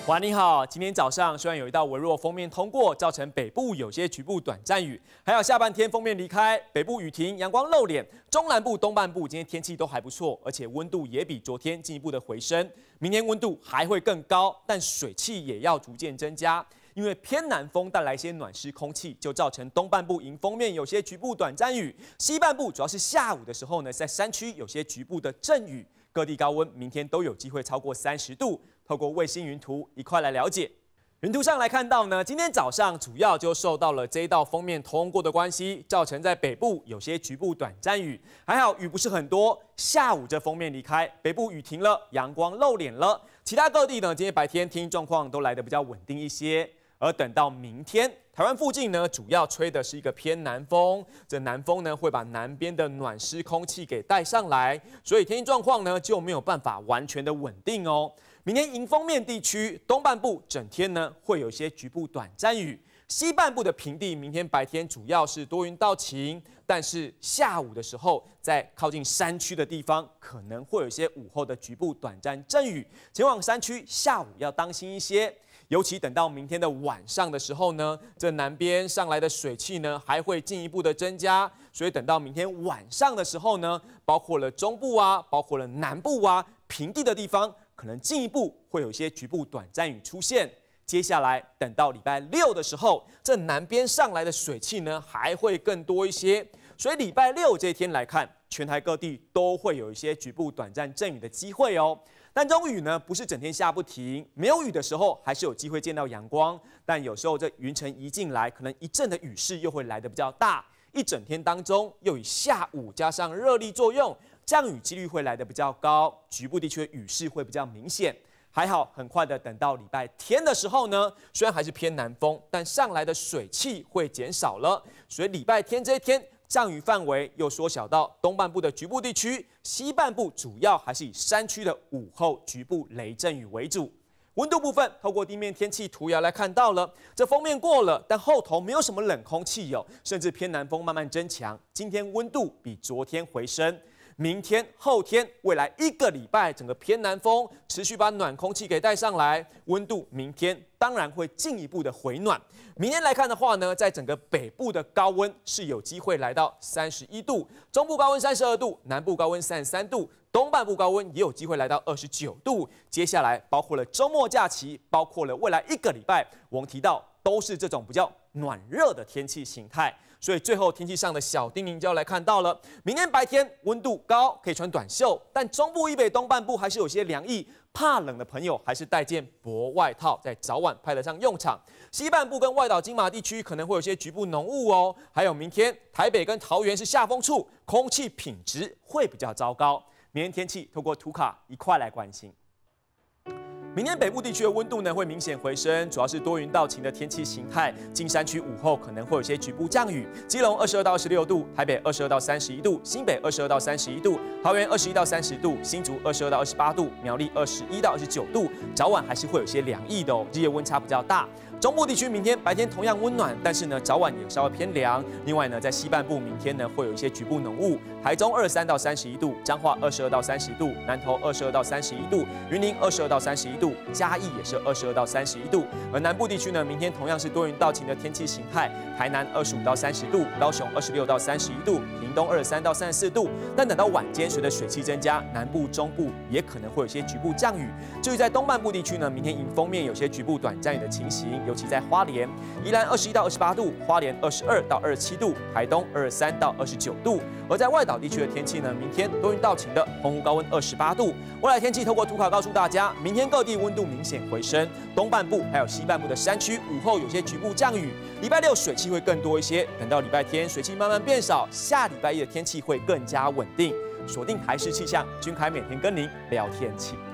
哇，你好！今天早上虽然有一道微弱锋面通过，造成北部有些局部短暂雨，还有下半天锋面离开，北部雨停，阳光露脸。中南部、东半部今天天气都还不错，而且温度也比昨天进一步的回升。明天温度还会更高，但水汽也要逐渐增加。因为偏南风带来一些暖湿空气，就造成东半部迎风面有些局部短暂雨，西半部主要是下午的时候呢，在山区有些局部的阵雨。各地高温明天都有机会超过30度。透过卫星云图一块来了解。云图上来看到呢，今天早上主要就受到了这一道锋面通过的关系，造成在北部有些局部短暂雨，还好雨不是很多。下午这锋面离开，北部雨停了，阳光露脸了。其他各地呢，今天白天天气状况都来得比较稳定一些。而等到明天，台湾附近呢，主要吹的是一个偏南风，这南风呢会把南边的暖湿空气给带上来，所以天气状况呢就没有办法完全的稳定哦。明天迎风面地区东半部整天呢会有一些局部短暂雨，西半部的平地明天白天主要是多云到晴，但是下午的时候在靠近山区的地方可能会有一些午后的局部短暂阵雨，前往山区下午要当心一些。尤其等到明天的晚上的时候呢，这南边上来的水汽呢还会进一步的增加，所以等到明天晚上的时候呢，包括了中部啊，包括了南部啊，平地的地方，可能进一步会有一些局部短暂雨出现。接下来等到礼拜六的时候，这南边上来的水汽呢还会更多一些，所以礼拜六这一天来看，全台各地都会有一些局部短暂阵雨的机会哦。但这种雨呢，不是整天下不停，没有雨的时候还是有机会见到阳光，但有时候这云层一进来，可能一阵的雨势又会来得比较大，一整天当中又以下午加上热力作用，降雨几率会来得比较高，局部地区的雨势会比较明显。还好，很快的等到礼拜天的时候呢，虽然还是偏南风，但上来的水汽会减少了，所以礼拜天这一天降雨范围又缩小到东半部的局部地区，西半部主要还是以山区的午后局部雷阵雨为主。温度部分，透过地面天气图遥来看到了，这锋面过了，但后头没有什么冷空气哦，甚至偏南风慢慢增强。今天温度比昨天回升。明天、后天、未来1个礼拜，整个偏南风持续把暖空气给带上来，温度明天当然会进一步的回暖。明天来看的话呢，在整个北部的高温是有机会来到31度，中部高温32度，南部高温33度，东半部高温也有机会来到29度。接下来包括了周末假期，包括了未来1个礼拜，我们提到都是这种比较暖热的天气形态。所以最后天气上的小叮咛就要来看到了，明天白天温度高，可以穿短袖，但中部以北东半部还是有些凉意，怕冷的朋友还是带件薄外套，在早晚派得上用场。西半部跟外岛金马地区可能会有些局部浓雾哦，还有明天台北跟桃园是下风处，空气品质会比较糟糕。明天天气透过图卡一块来关心。明天北部地区的温度呢会明显回升，主要是多云到晴的天气形态。近山区午后可能会有些局部降雨。基隆22到26度，台北22到31度，新北22到31度，桃园21到30度，新竹22到28度，苗栗21到29度。早晚还是会有些凉意的哦，日夜温差比较大。中部地区明天白天同样温暖，但是呢早晚也稍微偏凉。另外呢，在西半部明天呢会有一些局部浓雾。台中23到31度，彰化22到30度，南投22到31度，云林22到31度，嘉义也是22到31度。而南部地区呢，明天同样是多云到晴的天气形态，台南25到30度，高雄26到31度，屏东23到34度。但等到晚间，随着水汽增加，南部、中部也可能会有些局部降雨。至于在东半部地区呢，明天迎风面有些局部短暂雨的情形，尤其在花莲，宜兰21到28度，花莲22到27度，台东23到29度。而在外岛地区的天气呢，明天多云到晴的，澎湖高温28度。未来天气透过图卡告诉大家，明天各地温度明显回升，东半部还有西半部的山区午后有些局部降雨。礼拜六水汽会更多一些，等到礼拜天水汽慢慢变少，下礼拜一的天气会更加稳定。锁定台视气象，君凯每天跟您聊天气。